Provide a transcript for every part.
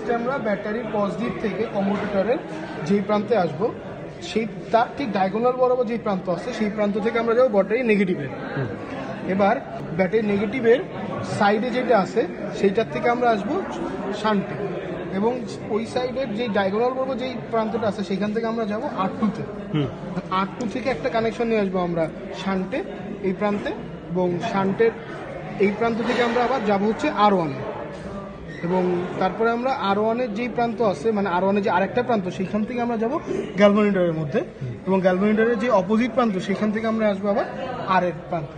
ফার্স্টে আমরা ব্যাটারির পজিটিভ থেকে কমিউটেটরের যেই প্রান্তে আসবো সেই তার ঠিক ডায়াগোনাল বরাবর যেই প্রান্ত আছে সেই প্রান্ত থেকে আমরা যাবো ব্যাটারি নেগেটিভে। এবার ব্যাটারি নেগেটিভের সাইডে যেটা আছে সেইটার থেকে আমরা আসবো শান্টে, এবং ওই সাইডের যে ডায়াগোনাল বরাবর যেই প্রান্তটা আছে সেখান থেকে আমরা যাবো R2-তে। R2 থেকে একটা কানেকশন নিয়ে আসবো আমরা শান্টে এই প্রান্তে, এবং শান্টের এই প্রান্ত থেকে আমরা আবার যাবো হচ্ছে R1, এবং তারপরে আমরা R1-এর যেই প্রান্ত আছে মানে R1-এর যে আরেকটা প্রান্ত সেইখান থেকে আমরা যাব গ্যালভানোমিটারের মধ্যে, এবং গ্যালভানোমিটারের যে অপোজিট প্রান্ত সেখান থেকে আমরা আসবো আবার R এর প্রান্ত।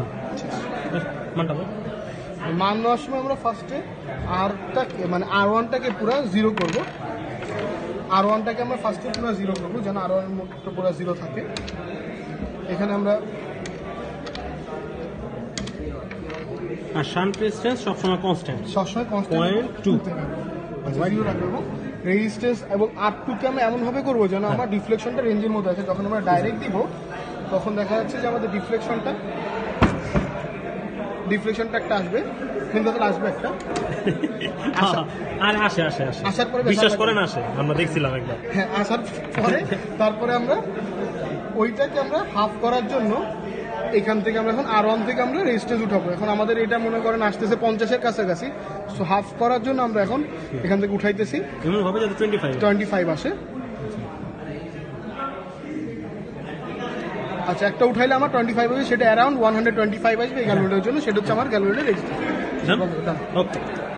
মান নেওয়ার সময় আমরা ফার্স্টে আরটাকে মানে R1-টাকে পুরো জিরো করবো। R1-টাকে আমরা ফার্স্টে পুরো জিরো করবো যেন R1-এর মধ্যে পুরো জিরো থাকে। এখানে আমরা আর শান্ট রেজিস্ট্যান্স সবসময় কনস্ট্যান্ট, সবসময় কনস্ট্যান্ট 0 রাখবো। রেজিস্ট্যান্স এবং R2-কে আমরা এমনভাবে করবো যেন আমার ডিফ্লেকশনটা রেঞ্জের মধ্যে আছে। যখন আমরা ডাইরেক্ট দিব তখন দেখা যাচ্ছে যে আমাদের ডিফ্লেকশনটা একটা আসবে, কিন্তু আসবে একটা আর আসে আসার পরে বিশ্বাস করেন আসে, আমরা দেখছিলাম একবার। হ্যাঁ, আসার পরে তারপরে আমরা ওইটাকে আমরা হাফ করার জন্য এখান থেকে আমরা এখন R1 থেকে আমরা রেজিস্ট্যান্স উঠাবো। এখন আমাদের এটা মনে করেন আসতেছে 50-এর কাছাকাছি, সো হাফ করার জন্য আমরা এখন এখান থেকে উঠাইতেছি এমন ভাবে যাতে 25 আসে। আচ্ছা, একটা উঠাইলে আমার 25 আসবে, সেটা অ্যারাউন্ড 125 আসবে এই গ্যালভানোমিটারের জন্য, সেটা হচ্ছে আমার গ্যালভানোমিটার রেজিস্ট্যান্স। ওকে।